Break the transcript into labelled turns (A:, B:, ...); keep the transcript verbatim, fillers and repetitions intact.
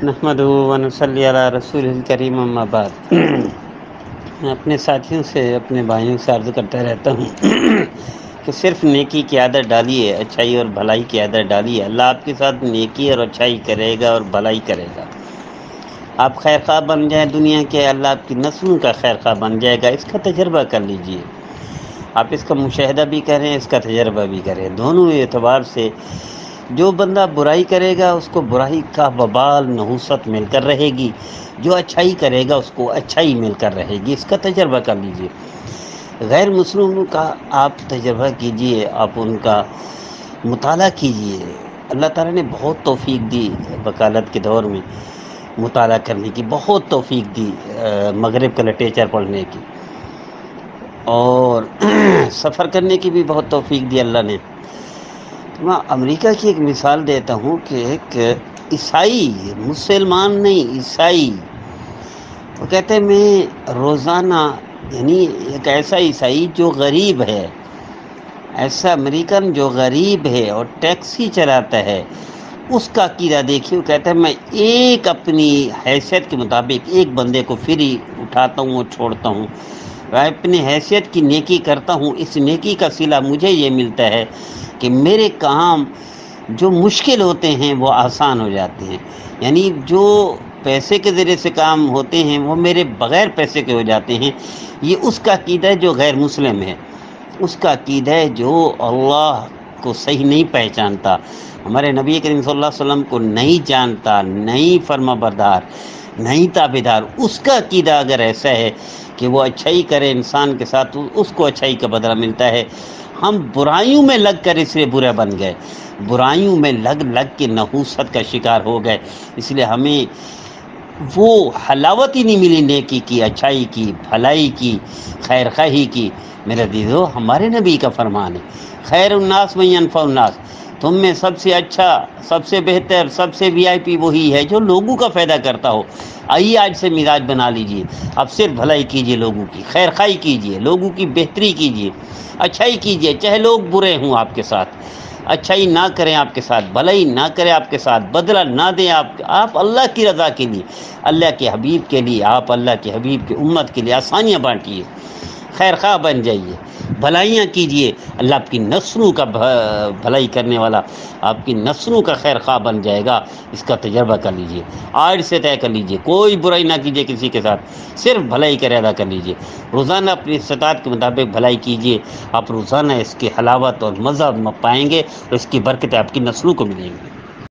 A: نحمدہ و نصلی علی رسول الکریم اما بعد۔ میں اپنے ساتھیوں سے، اپنے بھائیوں سے عرض کرتا رہتا ہوں کہ صرف نیکی کی عادت ڈالیے، اچھائی اور بھلائی کی عادت ڈالیے، اللہ آپ کے ساتھ نیکی اور اچھائی کرے گا اور بھلائی کرے گا۔ آپ خیر خواہ بن جائیں دنیا کے، اللہ آپ کی نسلوں کا خیر خواہ بن جائے گا۔ اس کا تجربہ کر لیجئے، آپ اس کا مشاہدہ بھی کریں، اس کا تجربہ بھی کریں، دونوں اعتبار سے۔ جو بندہ برائی کرے گا اس کو برائی کا وبال نحوست مل کر رہے گی، جو اچھائی کرے گا اس کو اچھائی مل کر رہے گی۔ اس کا تجربہ کر لیجئے۔ غیر مسلموں کا آپ تجربہ کیجئے، آپ ان کا مطالعہ کیجئے۔ اللہ تعالیٰ نے بہت توفیق دی وکالت کے دور میں، مطالعہ کرنے کی بہت توفیق دی، مغرب کا لٹریچر پڑھنے کی، اور سفر کرنے کی بھی بہت توفیق دی اللہ نے۔ میں امریکہ کی ایک مثال دیتا ہوں کہ ایک عیسائی، مسلمان نہیں عیسائی، وہ کہتے ہیں میں روزانہ، یعنی ایک ایسا عیسائی جو غریب ہے، ایسا امریکن جو غریب ہے اور ٹیکسی چلاتا ہے، اس کا عقیدہ دیکھیے۔ وہ کہتا ہے میں ایک اپنی حیثیت کے مطابق ایک بندے کو فری اٹھاتا ہوں اور چھوڑتا ہوں، میں اپنی حیثیت کی نیکی کرتا ہوں، اس نیکی کا صلہ مجھے یہ ملتا ہے کہ میرے کام جو مشکل ہوتے ہیں وہ آسان ہو جاتے ہیں، یعنی جو پیسے کے ذریعے سے کام ہوتے ہیں وہ میرے بغیر پیسے کے ہو جاتے ہیں۔ یہ اس کا عقیدہ ہے جو غیر مسلم ہے، اس کا عقیدہ ہے جو اللہ کو صحیح نہیں پہچانتا، ہمارے نبی کریم صلی اللہ علیہ وسلم کو نہیں جانتا، نہیں فرما بردار، نہیں تابعدار۔ اس کا عقیدہ اگر ایسا ہے کہ وہ اچھائی کرے انسان کے ساتھ، اس کو اچھائی کا بدلہ ملتا ہے۔ ہم برائیوں میں لگ کر اس لیے برے بن گئے، برائیوں میں لگ لگ کے نحوست کا شکار ہو گئے، اس لیے ہمیں وہ حلاوت ہی نہیں ملی نیکی کی، اچھائی کی، بھلائی کی، خیر خواہی کی۔ میرے عزیزو، ہمارے نبی کا فرمان ہے، خیر الناس من ینفع الناس، تم میں سب سے اچھا، سب سے بہتر، سب سے وی آئی پی وہی ہے جو لوگوں کا فائدہ کرتا ہو۔ آئیے آج سے مزاج بنا لیجئے، اب صرف بھلائی کیجئے، لوگوں کی خیر خواہی کیجئے، لوگوں کی بہتری کیجئے، اچھائی کیجئے، چاہے لوگ برے ہوں آپ کے ساتھ، اچھائی نہ کریں آپ کے ساتھ، بھلائی نہ کریں آپ کے ساتھ، بدلہ نہ دیں آپ آپ اللہ کی رضا کے لیے، اللہ کے حبیب کے لیے، آپ اللہ کے حبیب کی امت کے لیے آسانیاں بانٹیے، خیر خواہ بن جائیے، بھلائیاں کیجئے۔ اللہ آپ کی نسلوں کا بھلائی کرنے والا، آپ کی نسلوں کا خیر خواہ بن جائے گا۔ اس کا تجربہ کر لیجئے، آج سے طے کر لیجئے، کوئی برائی نہ کیجئے کسی کے ساتھ، صرف بھلائی کا ارادہ کر لیجئے، روزانہ اپنی استطاعت کے مطابق بھلائی کیجئے، آپ روزانہ اس کی حلاوت اور مزہ پائیں گے اور اس کی برکتیں آپ کی نسلوں کو ملیں گی۔